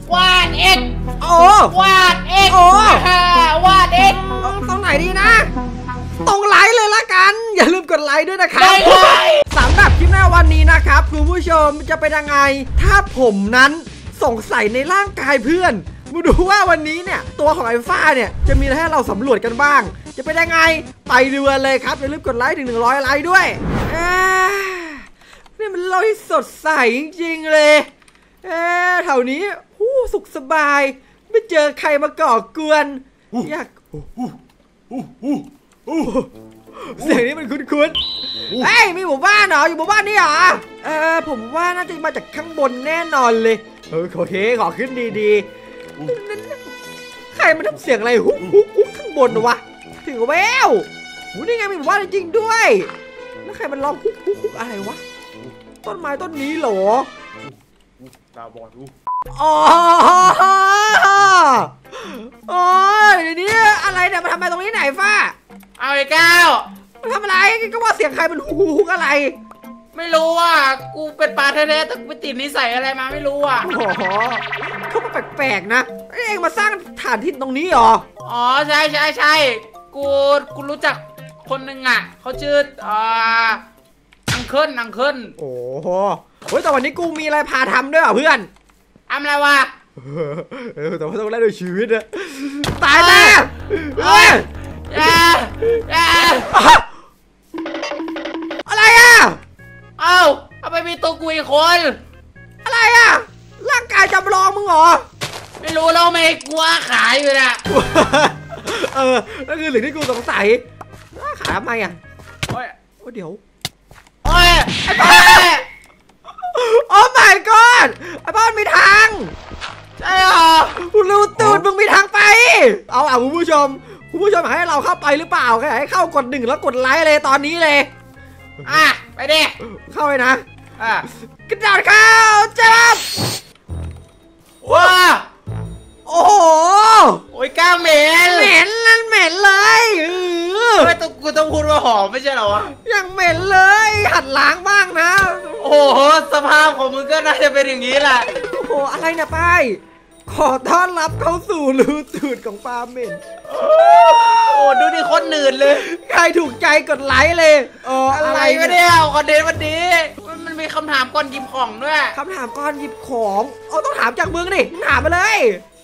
วาดเอ็กโอ้วาดเอ็กวาดเอ็กตรงไหนดีนะตรงไลค์เลยละกันอย่าลืมกดไลค์ด้วยนะครับสำหรับคลิปหน้าวันนี้นะครับคุณผู้ชมจะเป็นยังไงถ้าผมนั้นสงสัยในร่างกายเพื่อนมาดูว่าวันนี้เนี่ยตัวของไอ้ฟ้าเนี่ยจะมีอะไรให้เราสำรวจกันบ้างจะเป็นยังไงไปดูกันเลยครับอย่าลืมกดไลค์ถึง100ไลค์ด้วยนี่มันโลกที่สดใสจริงๆเลยแถวนี้สุขสบายไม่เจอใครมาก่อกวนอยากเสียงนี้มันคุ้นๆเฮ้ยมีหมู่บ้านเหรออยู่หมู่บ้านนี่เหรอผมว่าน่าจะมาจากข้างบนแน่นอนเลยโอเคขอขึ้นดีๆใครมันทำเสียงอะไรฮุกข้างบนวะถึงแววนี่ไงมีหมู่บ้านจริงด้วยแล้วใครมันร้องฮุกอะไรวะต้นไม้ต้นนี้เหรอตาบอดดูอ๋อเดี๋ยวนี้อะไรเนี่ยมาทำอะไรตรงนี้ไหนฟ้าเอาไอ้ก้าวมาทำอะไรก็ว่าเสียงใครมันฮุกอะไรไม่รู้อ่ะกูเป็นปลาแท้ๆแต่กูไปติดนิสัยอะไรมาไม่รู้อ่ะเขามาแปลกๆนะเองมาสร้างฐานที่ตรงนี้เหรออ๋อใช่กูรู้จักคนหนึ่งอ่ะเขาชื่ออังเคิลโอ้โหแต่วันนี้กูมีอะไรพาทำด้วยเหรอเพื่อนทำอะไรวะแต่ว่าต้องแลกด้วยชีวิตนะตายแล้วอะไรอ่ะเอาไปมีตัวกุยคนอะไรอ่ะร่างกายจำลองมึงเหรอไม่รู้เราไม่กลัวขายอยู่นะนั่นคือสิ่งที่กูสงสัยขายทำไมอ่ะเดี๋ยวไอ้บ้าโอ้ my god ไอ้บ้านมีทางใช่เหรอคุณรู้ตูดมึงมีทางไปเอาคุณผู้ชมให้เราเข้าไปหรือเปล่าให้เข้ากด1แล้วกดไลค์เลยตอนนี้เลยไปดิเข้าไปนะกระโดดเข้าจับว้าโอ้โหโอ้ยก้าวเหม็นนั่นเหม็นเลยไม่ต้องกูต้องพูดว่าหอมไม่ใช่เหรอวะยังเหม็นเลยหัดล้างบ้างนะโอ้โหสภาพของมึงก็น่าจะเป็นอย่างนี้แหละโอ้โหอะไรเนี่ยป้ายขอต้อนรับเข้าสู่รูตูดของปลาเหม็นโอ้ดูดิคนหนืดเลยใครถูกใจกดไลค์เลยอะไรไม่ได้คอนเทนต์วันนี้มันมีคำถามก่อนหยิบของด้วยคำถามก่อนหยิบของต้องถามจากมึงดิถามมาเลย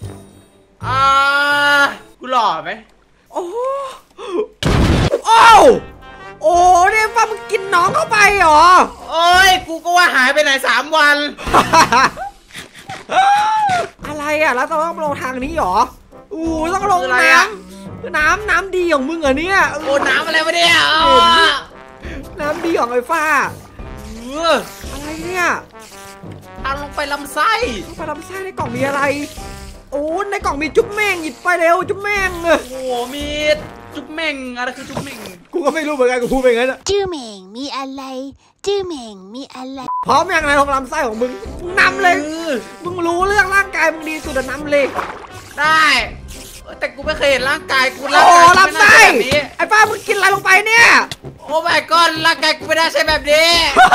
กูหล่อไหมโอ้เนี่ยป้ามึงกินน้องเข้าไปเหรอโอ้ยกูก็ว่าหายไปไหน3 วันอะไรอ่ะแล้วต้องลงทางนี้เหรอต้องลงน้ำดีของมึงเหรอเนี่ยน้ำอะไรมาเนี่ยน้ำดีของไอ้ฟ้าอะไรเนี่ยลงไปลำไส้ในกล่องมีอะไรในกล่องมีจุ๊บแม่งหยิบไปเร็วจุ๊บแม่งมีจุ๊บแม่งอะไรคือจุ๊บแม่งกูก็ไม่รู้เหมือนกันกูพูดไปงั้นจุ๊บแม่งมีอะไรจุ๊บแม่งมีอะไรพร้อมยังไงของลำไส้ของมึงนำเลยมึงรู้เรื่องร่างกายมึงดีสุดนำเลยได้แต่กูไม่เคยเห็นร่างกายกูลำไส้ไอ้ป้ามึงกินอะไรลงไปเนี่ยโอ้ my god ร่างกายกูไม่ได้ใช่แบบนี้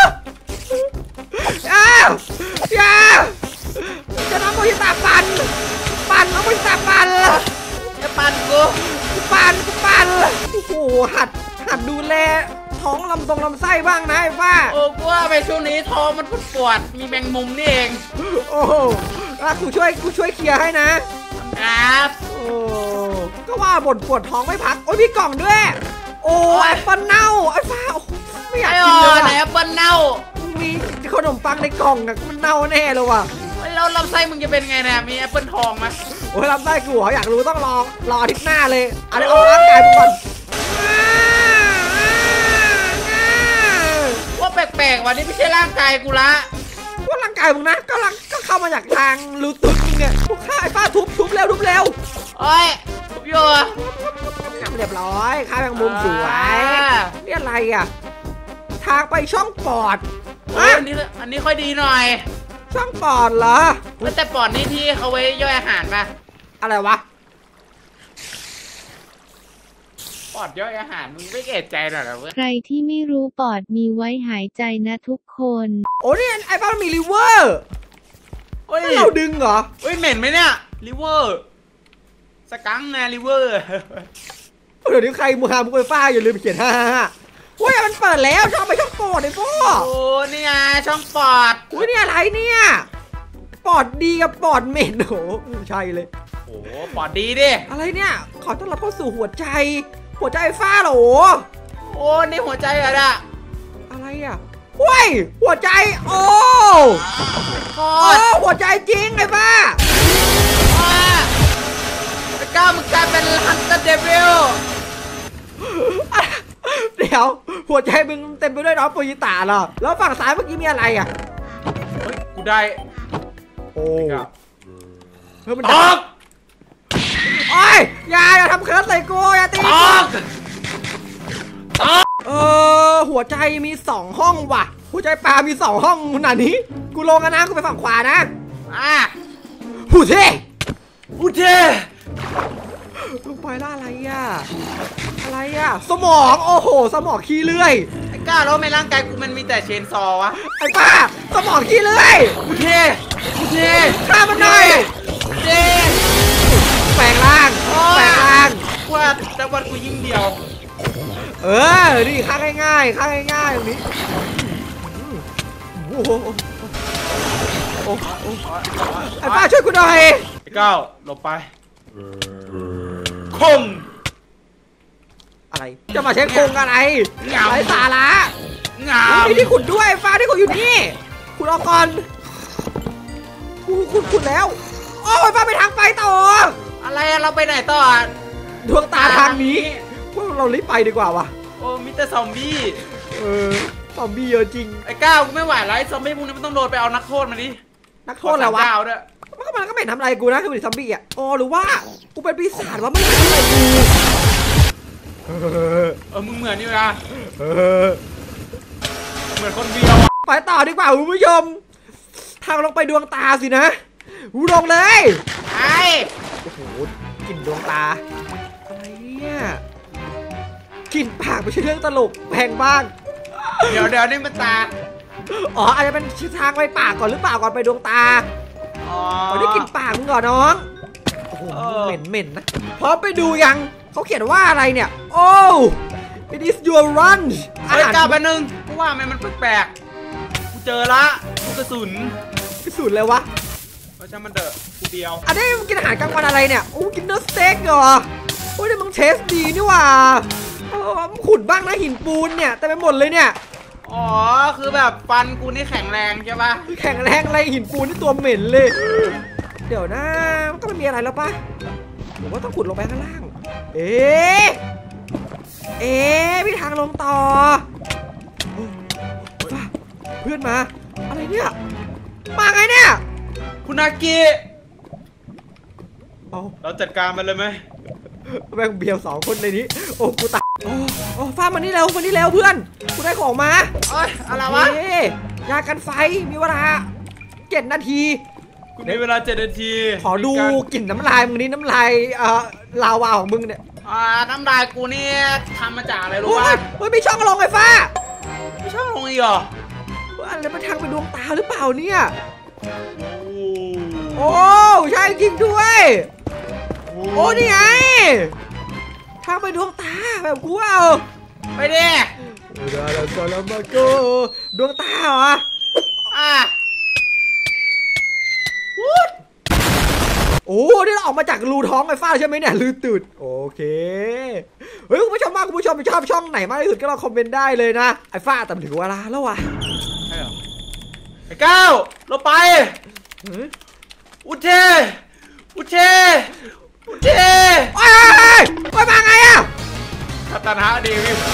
อย่าจะน้ำมันตาปั่นน้ำมันตาปั่นจะปั่นกูโอ้โหหัดดูแลท้องลำไส้บ้างนะไอ้ป้ากูว่าไปช่วงนี้ท้องมันปวดมีแมงมุมนี่เองโอ้โหกูช่วยเคลียร์ให้นะครับก็ว่าบ่นปวดท้องไม่พักมีกล่องด้วยแอปเปิ้ลเน่าไอ้ป้าไม่อยากกินเลยไหนแอปเปิ้ลเน่ามีขนมปังในกล่องมันเน่าแน่เลยว่ะแล้วลำไส้มึงจะเป็นไงเนี่ยมีแอปเปิ้ลทองไหมลำไส้กูอยากรู้ต้องรออาทิตย์หน้าเลยอะไรเอาร่างกายมึงก่อนว่าแปลกๆวันนี้ไม่ใช่ร่างกายกูละว่าร่างกายมึงนะก็เข้ามาจากทางรูตุดมึงเนี่ยกูฆ่าไอ้ป้าทุบเร็วทุบอยู่เรียบร้อยฆ่าแมงมุมสวยนี่อะไรอ่ะทางไปช่องปอดอันนี้ค่อยดีหน่อยช่องปอดเหรอแต่ปอดนี่ที่เขาไว้ย่อยอาหารป่ะอะไรวะปอดย่อยอาหารมึงไม่เกตใจหรอใครที่ไม่รู้ปอดมีไว้หายใจนะทุกคนนี่ไอ้บ้านมีลิเวอร์ฮ้ยเราดึงเหรอเฮ้ยเหม็นไหมเนี่ยริเวอร์สกังไงริเวอร์เดี๋ยวนี้ใครมือหามุกไฟฟ้าอย่าลืมเขียน55โอ้ยมันเปิดแล้วช่องไปช่องปอดไอ้พ่อโอ้นี่ไงช่องปอดอุ้ยนี่อะไรเนี่ยปอดดีกับปอดเหม็นโอ้โหใช่เลยโอ้ปอดดีดิอะไรเนี่ยขอต้อนรับเข้าสู่หัวใจไฟฟ้าเหรอโอ้นี่หัวใจเหรอเนี่ยอะไรอ่ะเฮ้ยหัวใจโอ้กอโอ้ดหัวใจจริงไอ้บ้าไอ้ก้าวมึงกลายเป็นฮันเตอร์เดวิลเดี๋ยวหัวใจมึงเต็มไปด้วยน้องโปรยิตาเหรอแล้วฝั่งซ้ายเมื่อกี้มีอะไรอ่ะเฮ้ยกูได้โอ้เฮ้ยมันออกโอ้ยอย่าทำเคิร์สใส่กูอย่าตีออกออกหัวใจมี2ห้องว่ะหัวใจปลามี2ห้องขนาดนี้กูลงกันนะกูไปฝั่งขวานะ หูเท่อุเทลงไปแล้วอะไรอ่ะสมองโอ้โหสมองขี้เลื่อยไอ้ก้าวแล้วในร่างกายกูมันมีแต่เชนซอวะไอ้ป้าสมองขี้เลื่อยอุเทอุเทฆ่ามันหน่อยอุเทแปลงร่างว่าแต่วันกูยิงเดียวนี่ฆ่าง่ายตรงนี้โอ้โหไอ้ป้าช่วยกูหน่อยไอ้ก้าวหลบไปคงอะไรจะมาใช้โครงอะไรเหงาไรสาระงามนี่ที่ขุดด้วยฟ้าที่ขุดอยู่นี่ขุดออกก่อนขุดแล้วโอ้ยฟ้าไปทางไฟต่ออะไรอะเราไปไหนต่อดวงตาทางนี้พวกเรารีบไปดีกว่าวะโอ้มิสเตอร์ซอมบี้ซอมบี้เยอะจริงไอ้ก้าวกูไม่ไหวแล้วไอ้ซอมบี้พวกนี้มันต้องโดนไปเอานักโทษมาดินักโทษอะไรวะก้าวด้วยมันก็ไม่ทำอะไรกูนะคือเป็นซอมบี้อ่ะอ๋อหรือว่ากูเป็นปีศาจวะมันไม่ทำอะไรกูมึงเหมือนอยู่นะเหมือนคนเดียวไปต่อดีกว่าคุณผู้ชมทางลงไปดวงตาสินะลงเลยไอ้โอ้โหกลิ่นดวงตาอะไรเนี่ยกลิ่นปากไม่ใช่เรื่องตลกแพงบ้างเดี๋ยวนี่มันตาอ๋ออาจจะเป็นทางไปปากก่อนหรือเปล่าก่อนไปดวงตาอ๋อได้กลิ่นปากมึงก่อนน้องโอ้โหเหม็นนะพร้อมไปดูยังเขาเขียนว่าอะไรเนี่ยโอ้ it is your lunch ไอ้ก้าวไปหนึ่งกูว่ามันแปลกๆกูเจอละกูกระสุนพิสูจน์เลยวะเพราะฉะนั้นมันเดอะกูเดียวอันนี้มึงกินอาหารกลางวันอะไรเนี่ยโอ้กินเนื้อสเต็กเหรอโอ้ยเดี๋ยวมึงเทสดีนี่หว่ามึงขุดบ้างนะหินปูนเนี่ยแต่ไปหมดเลยเนี่ยอ๋อคือแบบฟันกูนี่แข็งแรงใช่ปะแข็งแรงอะไรหินปูนนี่ตัวเหม็นเลยเดี๋ยวนะมันก็ไม่มีอะไรแล้วปะผมว่าต้องขุดลงไปข้างล่างเอ๊ะมีทางลงต่อเพื่อนมาอะไรเนี่ยมาไงเนี่ยคุณอากิเอาเราจัดการมันเลยไหมแม่งเบียว2คนในนี้โอ้กูตายโอ้ฟ้ามันนี่เร็วเพื่อนกูได้ของมาเอ้ยอะไรวะยากันไฟมีเวลา7 นาทีกูมีเวลา7 นาทีขอดูกลิ่นน้ำลายมึงนี่น้ำลายลาวาของมึงเนี่ยน้ำลายกูนี่ทำมาจากอะไรรู้โอ้ป่ะยมีช่องลงไฟฟ้าไม่ชอบลงอีกเหรออะไรมาทางไปดวงตาหรือเปล่าเนี่ยโอ้โอ้ใช่จริงด้วยโอ้นี่ไงทางไปดวงตาแบบกูเอาไปดิดวงตาเหรอวูดโอ้นี่เราออกมาจากรูท้องไฟฟ้าใช่ไหมเนี่ยลือตื่นโอเคเฮ้ยคุณผู้ชมชอบช่องไหนมากที่สุดก็ลองคอมเมนต์ได้เลยนะไอ้ฟ้าแต่ถึงเวลาแล้วว่ะไอ้ก้าวเราไปอุเทโอ้ยมาไงอะคาตานะเดวิล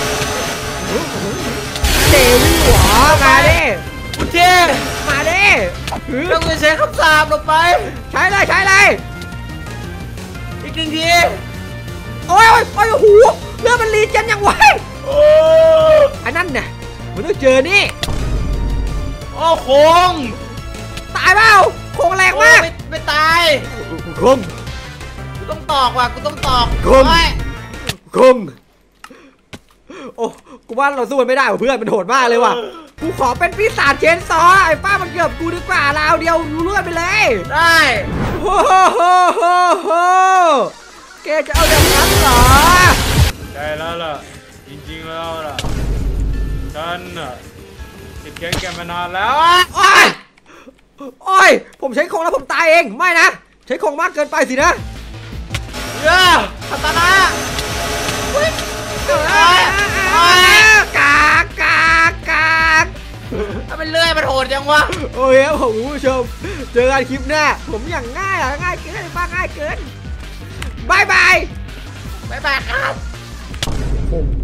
เดวิลเหรอมาดิอุเทมาดิเราจะใช้คำสาปเราไปใช้เลยอีก1 ทีโอ้ยโอ้โหเลือดมันรีเจนอย่างไวอันนั้นเนี่ยมันต้องเจอนี่โอ้โคงตายเปล่าโคงแรงมากไม่ตายคงกูต้องตอกว่ะกูต้องตอกคงโอ้กูว่าเราสู้มันไม่ได้ว่ะเพื่อนมันโหดมากเลยว่ะกูขอเป็นปีศาจเชนซอไอ้ป้ามันเกือบกูดีกว่าลาวเดียวรู้เลือดไปเลยได้โอ้โหแกจะเอาอย่างนั้นเหรอใช่แล้วล่ะจริงๆแล้วล่ะฉันน่ะติดแกงแกมานานแล้วโอ้ยผมใช้ของแล้วผมตายเองไม่นะใช้ของมากเกินไปสินะเย้คาตานะกากถ้าเป็นเลื่อยมันโหดจังวะโอเคครับผมคุณผู้ชมเจอกันคลิปหน้าผมอย่างง่ายเกินป้าง่ายเกินบายบ๊ายบายครับผม